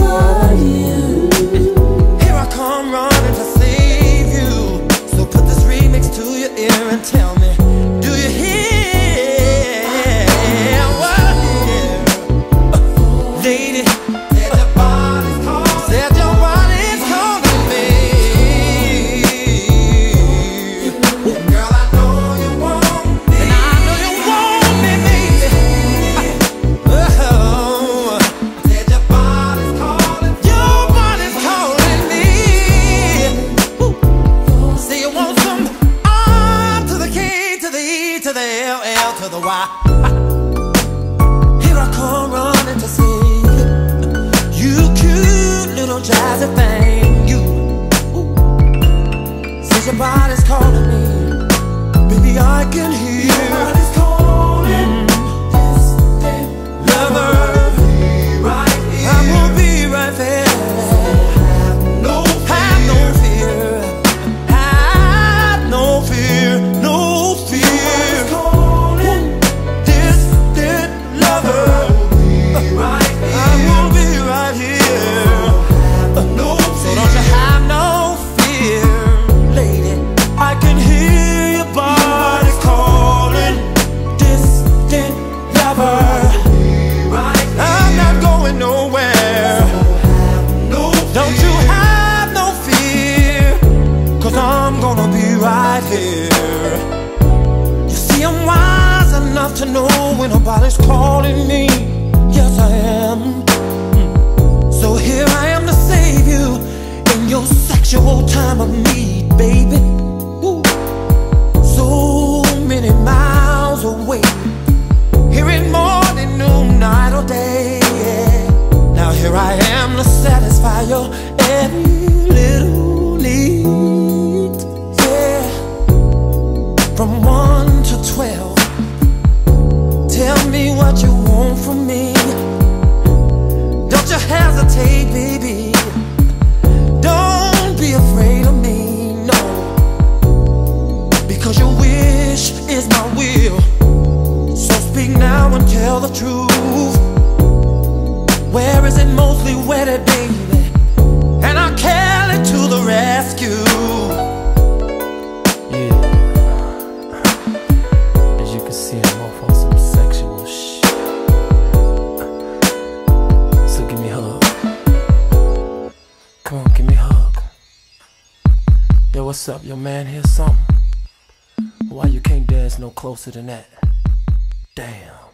for you. Here I come running to save you. So put this remix to your ear and tell me, do you hear what I hear? Lady, said your body's calling. Said your body's calling me. Girl, I know you want me. And I know you want me, baby. Oh, said your body's calling. Your body's calling me. Say you want some R to the K to the E to the L L to the Y. Here I come running to see you, cute little jazzy thing. You says your body's calling me, baby. I can hear your body's calling. Lover, right here. I will be right there. Have no fear. Have no fear. No fear. Distant lover, right here. I will be right here. So don't you have no fear, lady. I can hear your body calling. Distant lover, I'm not going nowhere. Don't you have no fear, 'cause I'm gonna be right here. You see, I'm wise enough to know when nobody's calling me. Yes, I am. So here I am to save you in your sexual time of need, baby. Ooh. So many miles away, here in morning, noon, night or day. Now here I am to satisfy your every little need. Yeah. From 1 to 12, tell me what you want from me. Don't you hesitate, baby. Don't be afraid of me, no. Because your wish is my will. So speak now and tell the truth. Where is it mostly wetted, baby? And I'll carry it to the rescue. Yeah. As you can see, I'm off on some sexual shit. So give me a hug. Come on, give me a hug. Yo, what's up? Your man here something? Why you can't dance no closer than that? Damn.